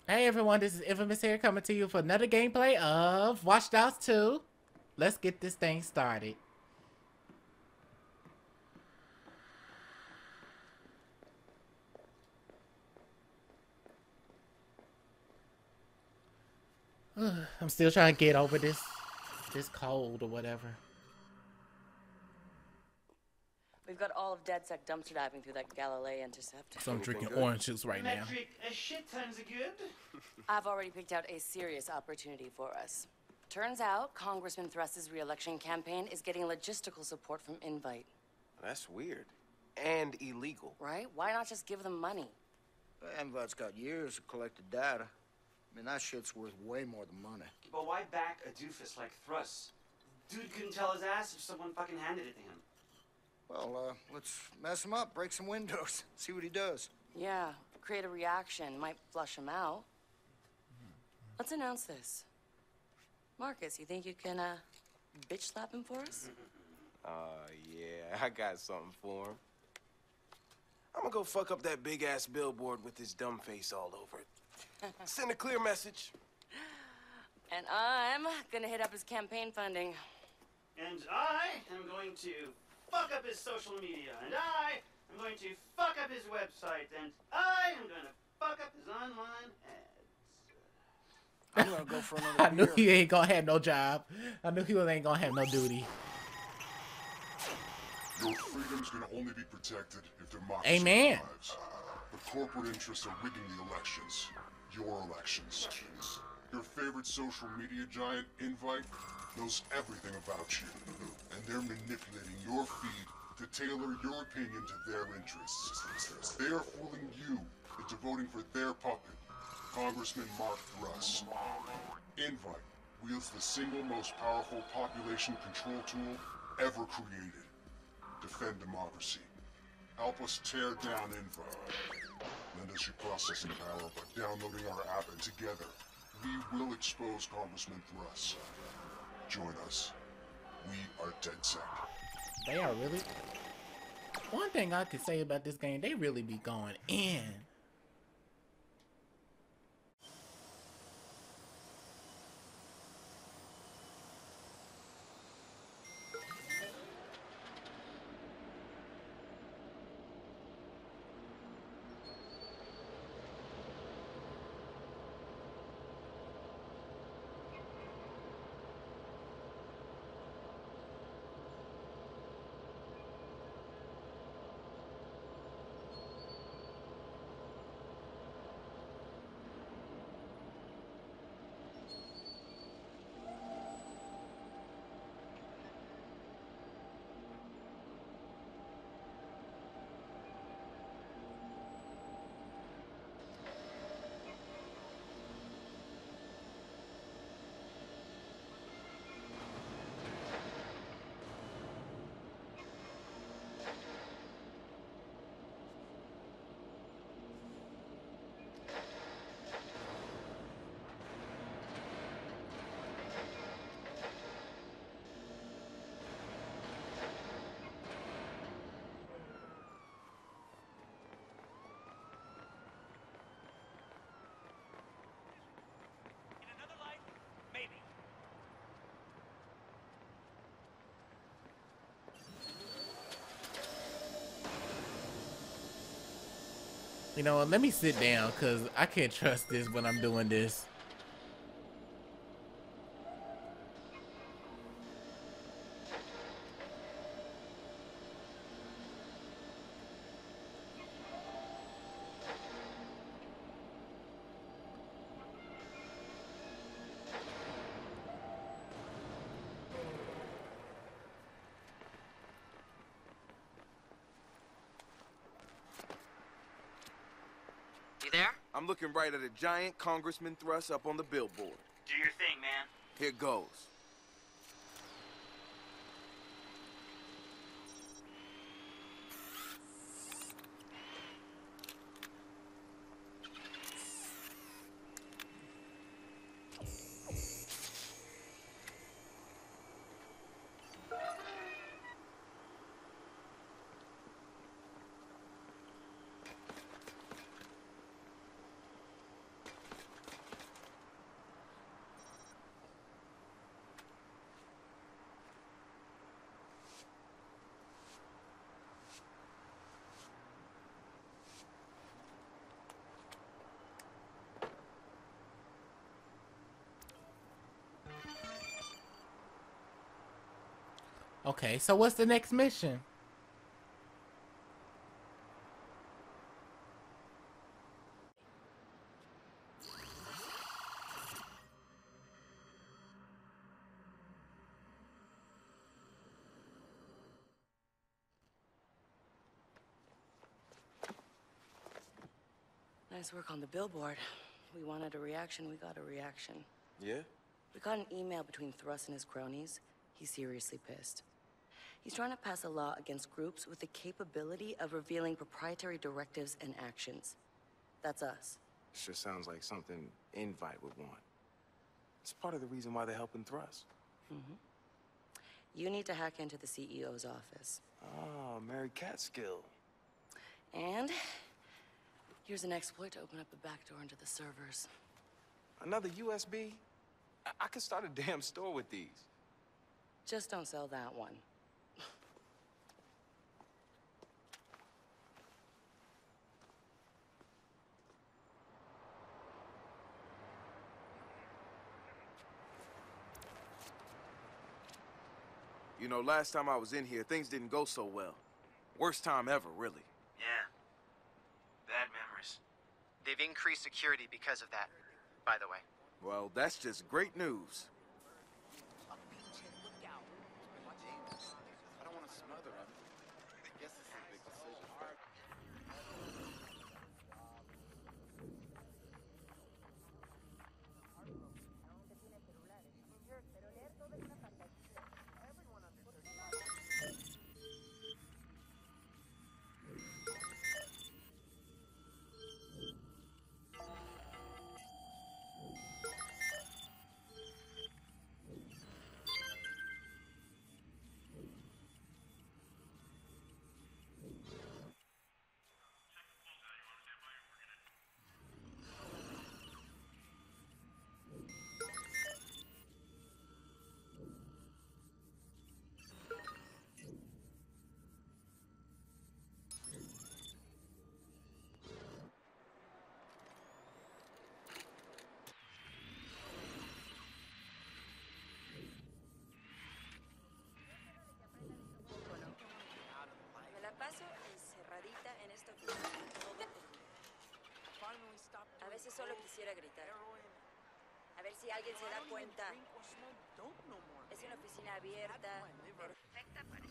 Hey everyone, this is Infamous here coming to you for another gameplay of Watch Dogs 2. Let's get this thing started. I'm still trying to get over this cold or whatever. We've got all of DedSec dumpster diving through that Galilei intercept. So I'm drinking orange juice right now. Metric a shit tons of good. I've already picked out a serious opportunity for us. Turns out Congressman Thrust's re-election campaign is getting logistical support from Invite. That's weird. And illegal. Right? Why not just give them money? Invite's got years of collected data. I mean, that shit's worth way more than money. But why back a doofus like Thrust? Dude couldn't tell his ass if someone fucking handed it to him. Well, let's mess him up, break some windows, see what he does. Yeah, create a reaction, might flush him out. Let's announce this. Marcus, you think you can, bitch slap him for us? Yeah, I got something for him. I'm gonna go fuck up that big-ass billboard with his dumb face all over it. Send a clear message. And I'm gonna hit up his campaign funding. And I am going to fuck up his social media. And I am going to fuck up his website. And I am going to fuck up his online ads. I'm gonna go for another I knew beer. he ain't gonna have no job. I knew he ain't gonna have no duty. Your freedoms can only be protected if democracy Amen. survives. The corporate interests are rigging the elections. Your elections. Your favorite social media giant, Invite, knows everything about you. And they're manipulating your feed to tailor your opinion to their interests. They are fooling you into voting for their puppet, Congressman Mark Thrust. Invite wields the single most powerful population control tool ever created. Defend democracy. Help us tear down Invite. Lend us your processing power by downloading our app, and together, we will expose Congressman Thrust. Join us. We are DedSec. They are really. One thing I could say about this game, they really be going in. In another life, maybe. You know what? Let me sit down because I can't trust this when I'm doing this. You there? I'm looking right at a giant Congressman Thrust up on the billboard. Do your thing, man. Here goes. Okay, so what's the next mission? Nice work on the billboard. We wanted a reaction, we got a reaction. Yeah? We got an email between Thrust and his cronies. He's seriously pissed. He's trying to pass a law against groups with the capability of revealing proprietary directives and actions. That's us. Sure sounds like something Invite would want. It's part of the reason why they're helping Thrust. You need to hack into the CEO's office. Oh, Mary Catskill. And here's an exploit to open up the back door into the servers. Another USB? I could start a damn store with these. Just don't sell that one. You know, last time I was in here, things didn't go so well. Worst time ever, really. Yeah. Bad memories. They've increased security because of that, by the way. Well, that's just great news. I don't want to smother him. I guess this is a big decision. Me la paso encerradita en esta oficina. A veces solo quisiera gritar. A ver si alguien se da cuenta. Es una oficina abierta, perfecta para...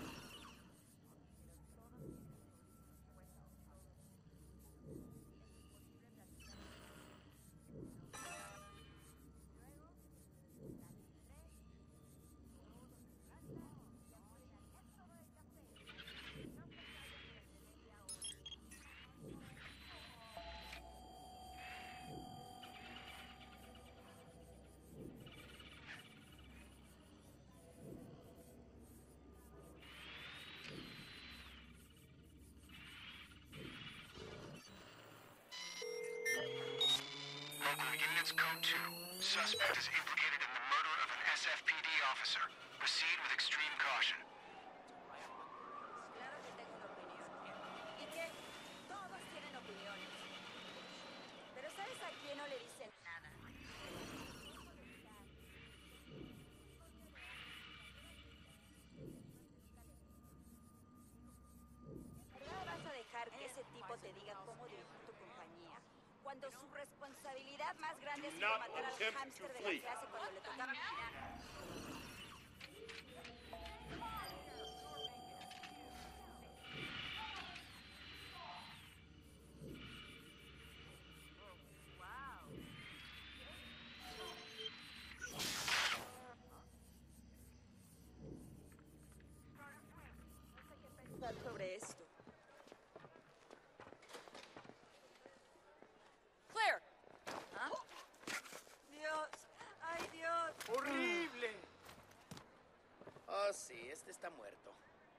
Local units code 2. Suspect is implicated in the murder of an SFPD officer. Proceed with extreme caution. Claro que tengo una opinión. ¿Y qué? Todos tienen opiniones. Pero ¿sabes a quién no le dicen nada? ¿Verdad vas a dejar que ese tipo te diga cómo dirigir tu compañía? Cuando su responsabilidad más grande ha sido matar al hámster de la clase cuando le tocaba mirar. Sobre esto. Claire. ¿Ah? Dios, ay Dios. ¡Horrible! Oh, sí, este está muerto.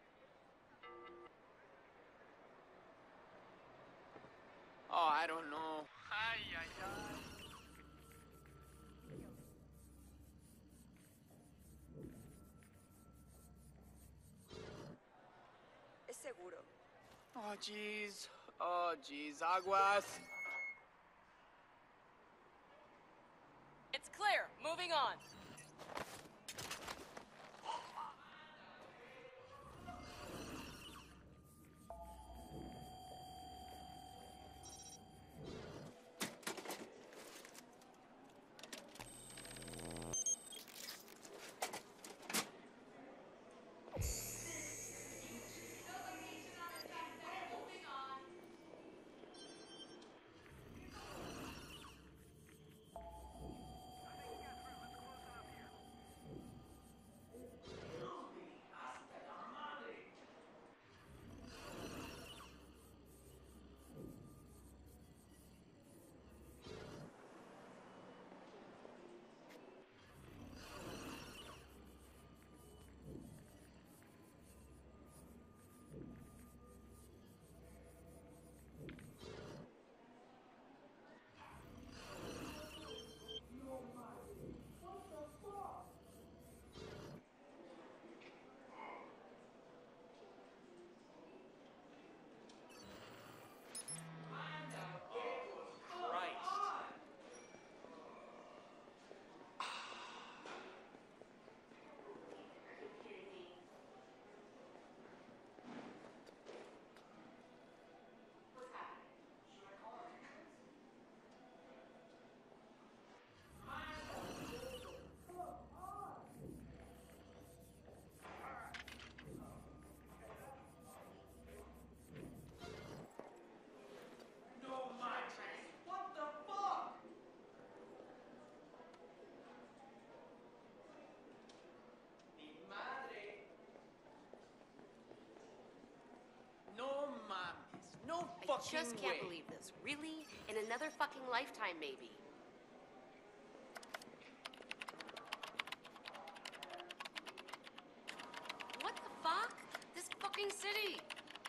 Oh, I don't know. Ay, ay, ay. Es seguro. Oh, jeez. Oh, jeez. Aguas. It's clear. Moving on. just can't believe this. Really? In another fucking lifetime, maybe. What the fuck? This fucking city!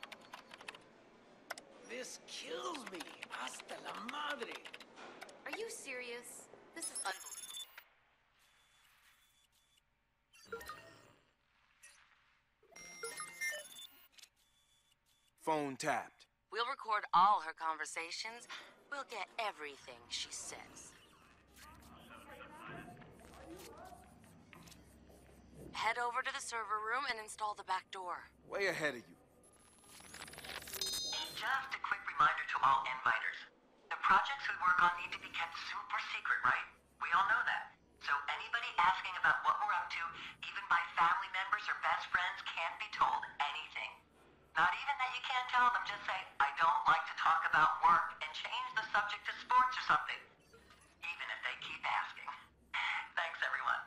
This kills me. Hasta la madre. Are you serious? This is unbelievable. Phone tapped. We'll record all her conversations. We'll get everything she says. Head over to the server room and install the back door. Way ahead of you. Just a quick reminder to all inviters. The projects we work on need to be kept super secret, right? We all know that. So anybody asking about what we're up to, even by family members or best friends, can't be told anything. Not even that you can't tell them, just say, I don't like to talk about work, and change the subject to sports or something. Even if they keep asking. Thanks, everyone.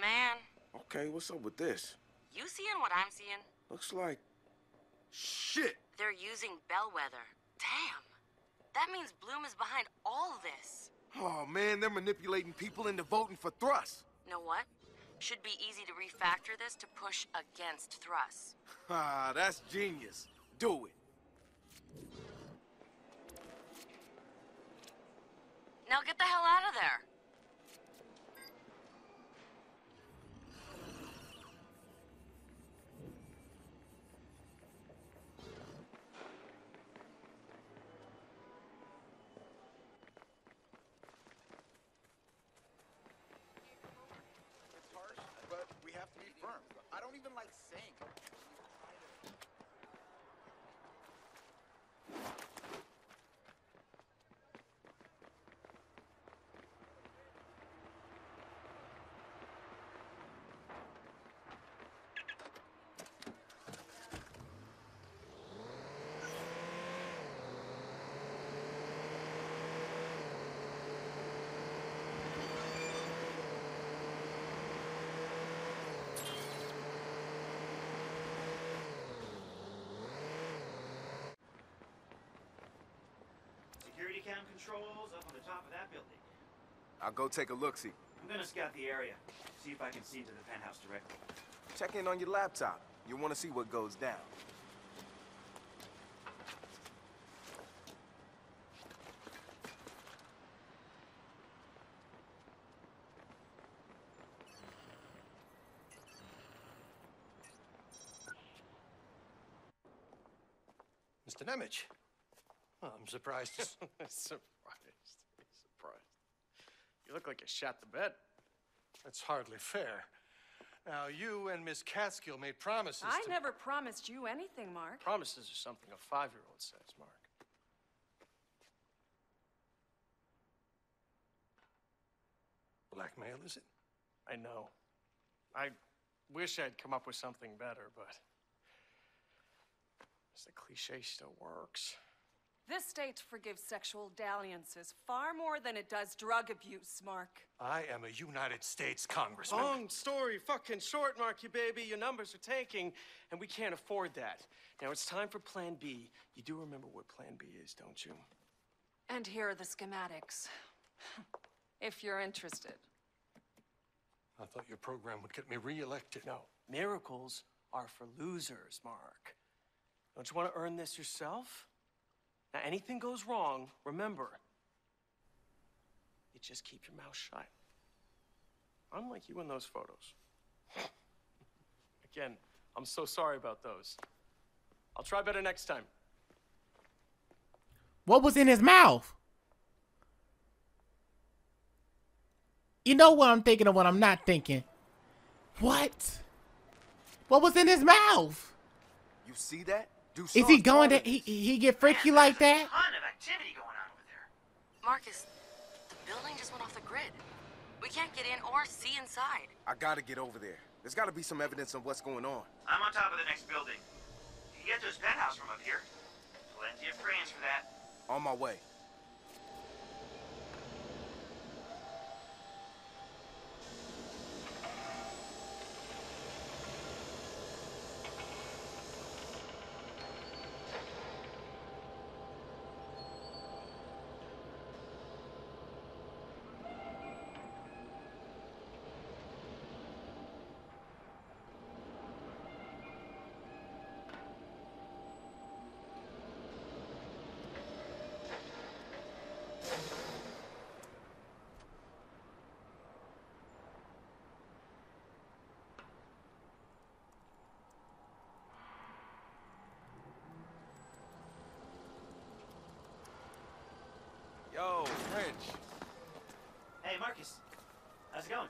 man. Okay, what's up with this? You seeing what I'm seeing? Looks like... shit! They're using Bellwether. Damn. That means Bloom is behind all this. Oh, man, they're manipulating people into voting for Thrust. Know what? Should be easy to refactor this to push against Thrust. Ah, that's genius. Do it. Now get the hell out of there. It's harsh, but we have to be firm. I don't even like saying it. Security cam controls up on the top of that building. I'll go take a look-see. I'm gonna scout the area, see if I can see into the penthouse directly. Check in on your laptop. You'll want to see what goes down. Mr. Nemec. Well, I'm surprised to... Surprised. You look like you shot the bed. That's hardly fair. Now, you and Miss Catskill made promises I never promised you anything, Mark. Promises are something a 5-year-old says, Mark. Blackmail, is it? I know. I wish I'd come up with something better, but... the cliche still works. This state forgives sexual dalliances far more than it does drug abuse, Mark. I am a United States congressman. Long story fucking short, Marky baby. Your numbers are tanking, and we can't afford that. Now it's time for Plan B. You do remember what Plan B is, don't you? And here are the schematics. If you're interested. I thought your program would get me reelected. No, miracles are for losers, Mark. Don't you want to earn this yourself? Now, anything goes wrong, remember, you just keep your mouth shut. Unlike you in those photos. Again, I'm so sorry about those. I'll try better next time. What was in his mouth? You know what I'm thinking of what I'm not thinking. What? What was in his mouth? You see that? Is he going to he get freaky like that? Ton of activity going on over there. Marcus, the building just went off the grid. We can't get in or see inside. I gotta get over there. There's gotta be some evidence of what's going on. I'm on top of the next building. You can get to his penthouse from up here. Plenty of cranes for that. On my way. Yo, French. Hey, Marcus. How's it going?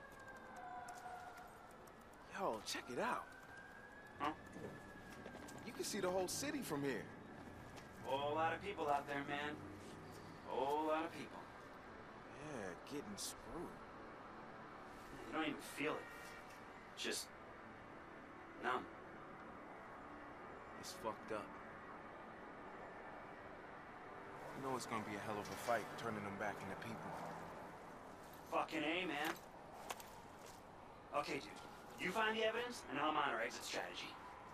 Yo, check it out. Huh? You can see the whole city from here. Whole lot of people out there, man. Whole lot of people. Yeah, getting screwed. You don't even feel it. Just numb. It's fucked up. You know it's gonna be a hell of a fight turning them back into people. Fucking A, man. Okay, dude. You find the evidence, and I'll mine our exit strategy.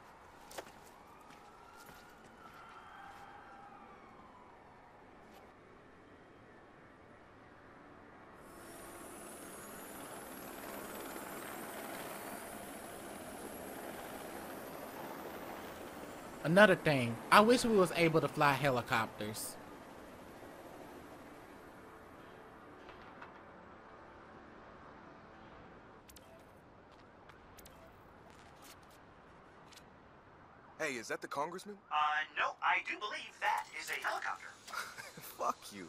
Another thing, I wish we was able to fly helicopters. Hey, is that the congressman? No, I do believe that is a helicopter. Fuck you.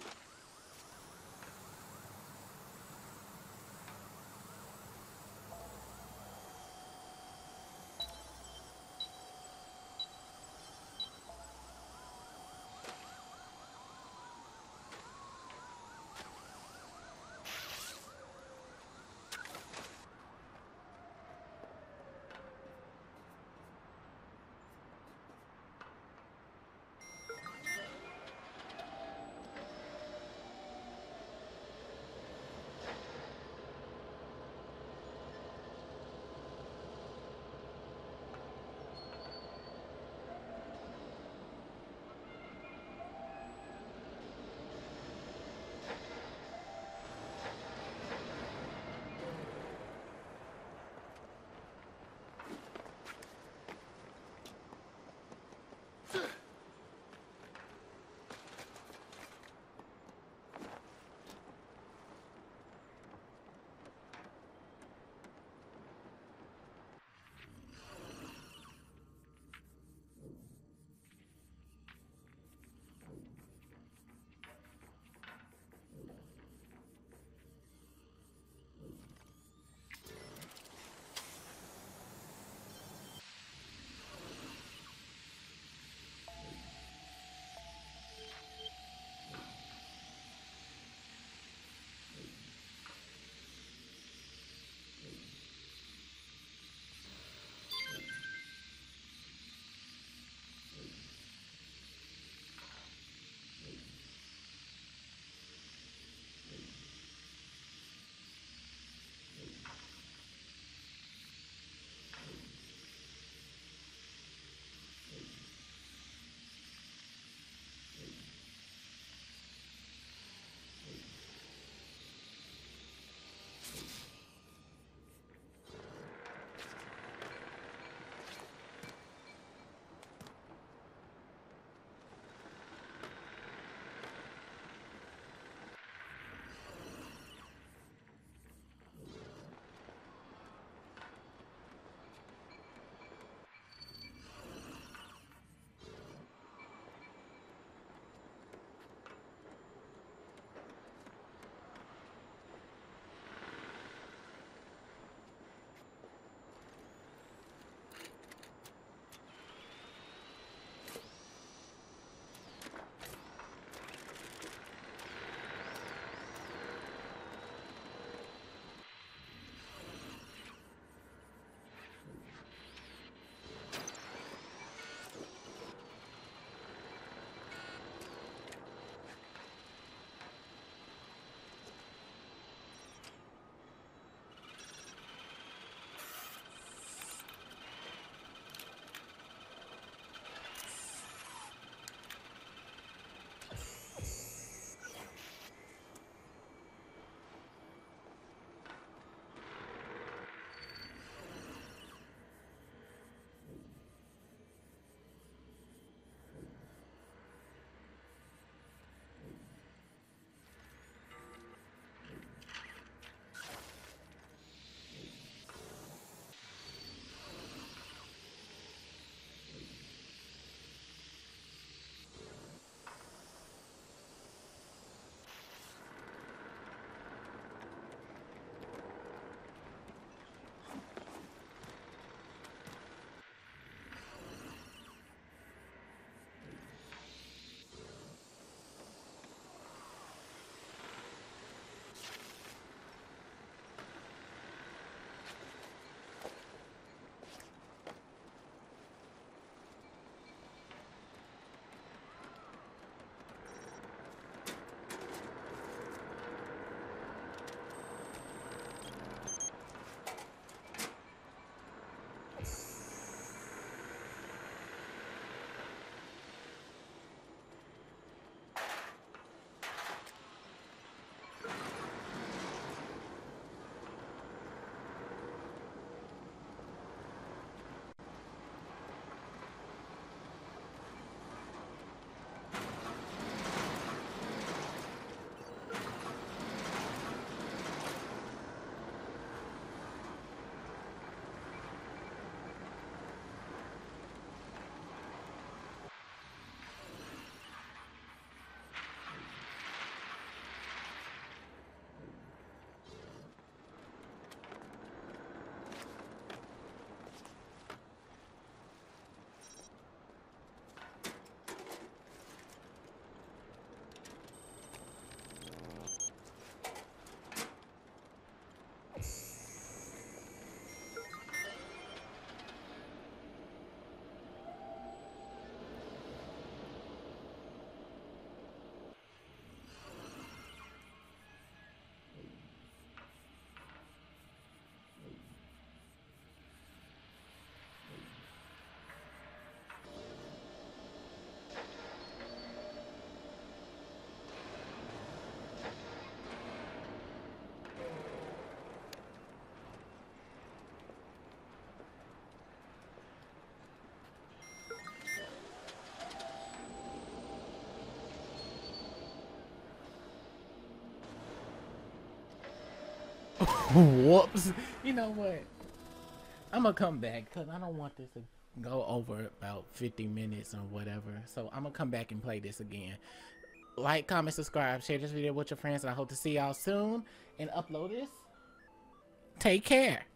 Whoops. You know what? I'm gonna come back because I don't want this to go over about 50 minutes or whatever. So I'm gonna come back and play this again. Like, comment, subscribe, share this video with your friends, and I hope to see y'all soon and upload this. Take care.